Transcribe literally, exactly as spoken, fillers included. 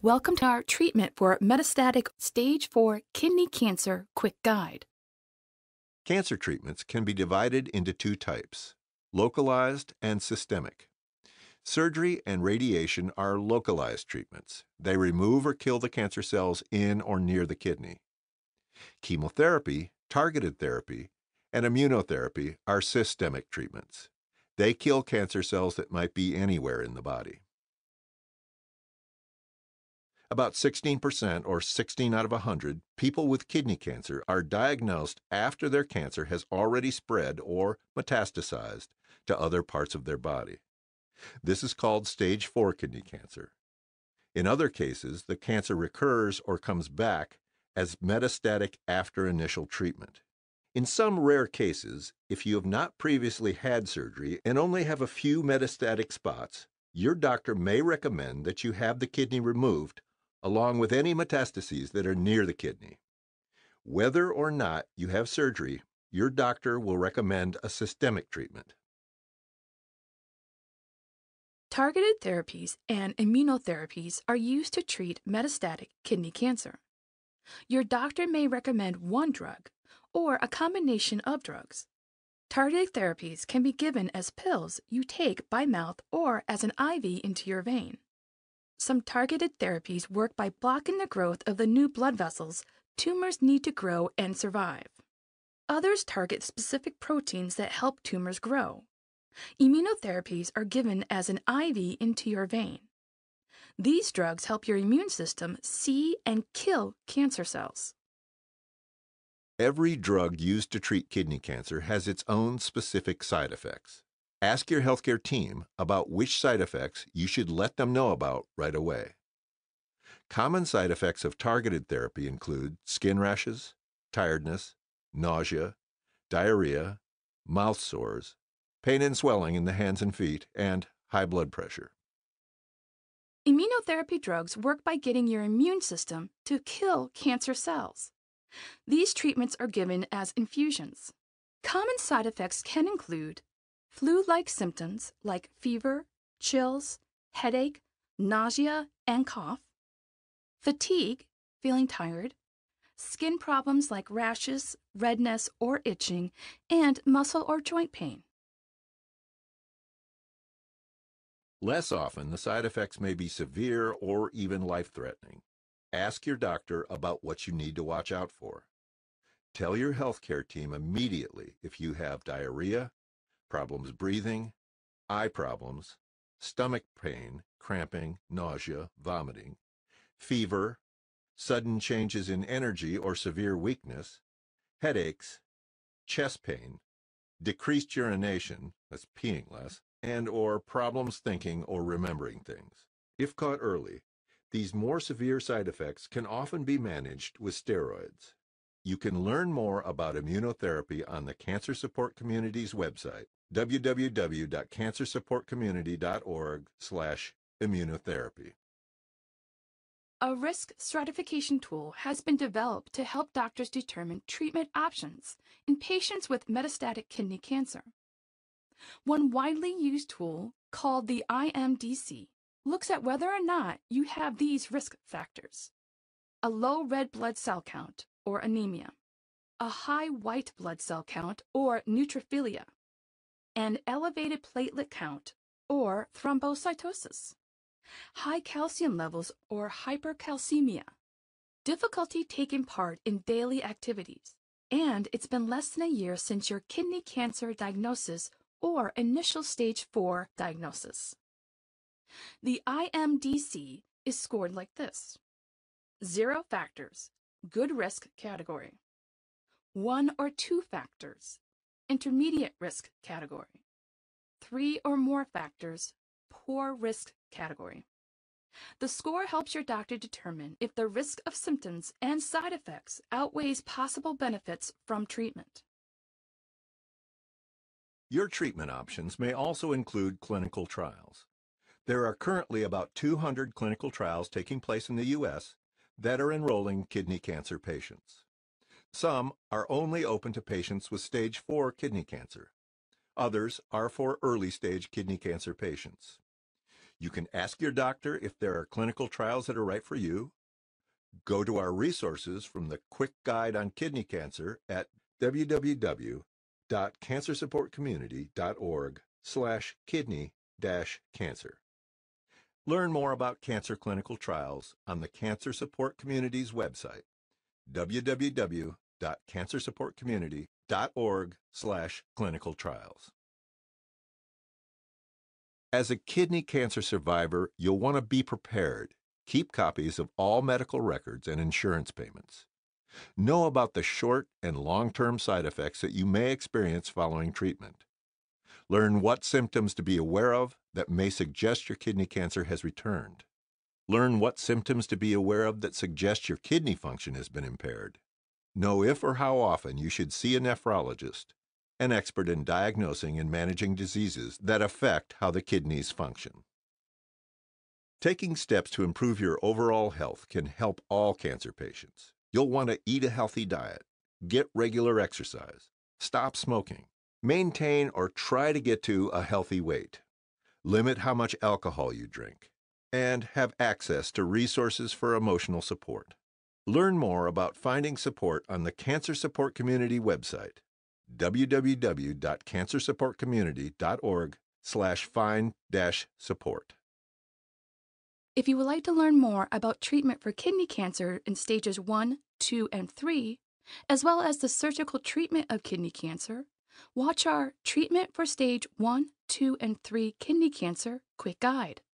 Welcome to our treatment for metastatic stage four kidney cancer quick guide. Cancer treatments can be divided into two types, localized and systemic. Surgery and radiation are localized treatments. They remove or kill the cancer cells in or near the kidney. Chemotherapy, targeted therapy, and immunotherapy are systemic treatments. They kill cancer cells that might be anywhere in the body. About sixteen percent, or sixteen out of one hundred, people with kidney cancer are diagnosed after their cancer has already spread or metastasized to other parts of their body. This is called stage four kidney cancer. In other cases, the cancer recurs or comes back as metastatic after initial treatment. In some rare cases, if you have not previously had surgery and only have a few metastatic spots, your doctor may recommend that you have the kidney removed along with any metastases that are near the kidney. Whether or not you have surgery, your doctor will recommend a systemic treatment. Targeted therapies and immunotherapies are used to treat metastatic kidney cancer. Your doctor may recommend one drug or a combination of drugs. Targeted therapies can be given as pills you take by mouth or as an I V into your vein. Some targeted therapies work by blocking the growth of the new blood vessels tumors need to grow and survive. Others target specific proteins that help tumors grow. Immunotherapies are given as an I V into your vein. These drugs help your immune system see and kill cancer cells. Every drug used to treat kidney cancer has its own specific side effects. Ask your healthcare team about which side effects you should let them know about right away. Common side effects of targeted therapy include skin rashes, tiredness, nausea, diarrhea, mouth sores, pain and swelling in the hands and feet, and high blood pressure. Immunotherapy drugs work by getting your immune system to kill cancer cells. These treatments are given as infusions. Common side effects can include flu-like symptoms like fever, chills, headache, nausea, and cough, fatigue, feeling tired, skin problems like rashes, redness, or itching, and muscle or joint pain. Less often, the side effects may be severe or even life-threatening. Ask your doctor about what you need to watch out for. Tell your healthcare team immediately if you have diarrhea, problems breathing, eye problems, stomach pain, cramping, nausea, vomiting, fever, sudden changes in energy or severe weakness, headaches, chest pain, decreased urination, that's peeing less, and or problems thinking or remembering things. If caught early, these more severe side effects can often be managed with steroids. You can learn more about immunotherapy on the Cancer Support Community's website, w w w dot cancer support community dot org slash immunotherapy. A risk stratification tool has been developed to help doctors determine treatment options in patients with metastatic kidney cancer. One widely used tool, called the I M D C, looks at whether or not you have these risk factors: a low red blood cell count, or anemia, a high white blood cell count, or neutrophilia, an elevated platelet count, or thrombocytosis, high calcium levels, or hypercalcemia, difficulty taking part in daily activities, and it's been less than a year since your kidney cancer diagnosis or initial stage four diagnosis. The I M D C is scored like this: zero factors, good risk category; one or two factors, intermediate risk category; three or more factors, poor risk category. The score helps your doctor determine if the risk of symptoms and side effects outweighs possible benefits from treatment. Your treatment options may also include clinical trials. There are currently about two hundred clinical trials taking place in the U S that are enrolling kidney cancer patients. Some are only open to patients with stage four kidney cancer. Others are for early-stage kidney cancer patients. You can ask your doctor if there are clinical trials that are right for you. Go to our resources from the Quick Guide on Kidney Cancer at w w w dot cancer support community dot org slash kidney dash cancer. Learn more about cancer clinical trials on the Cancer Support Community's website, w w w dot cancer support community dot org slash clinical trials. As a kidney cancer survivor, you'll want to be prepared. Keep copies of all medical records and insurance payments. Know about the short and long-term side effects that you may experience following treatment. Learn what symptoms to be aware of that may suggest your kidney cancer has returned. Learn what symptoms to be aware of that suggest your kidney function has been impaired. Know if or how often you should see a nephrologist, an expert in diagnosing and managing diseases that affect how the kidneys function. Taking steps to improve your overall health can help all cancer patients. You'll want to eat a healthy diet, get regular exercise, stop smoking, maintain or try to get to a healthy weight, limit how much alcohol you drink, and have access to resources for emotional support. Learn more about finding support on the Cancer Support Community website, w w w dot cancer support community dot org slash find dash support. If you would like to learn more about treatment for kidney cancer in stages one, two, and three, as well as the surgical treatment of kidney cancer, watch our Treatment for Stage one, two, and three Kidney Cancer Quick Guide.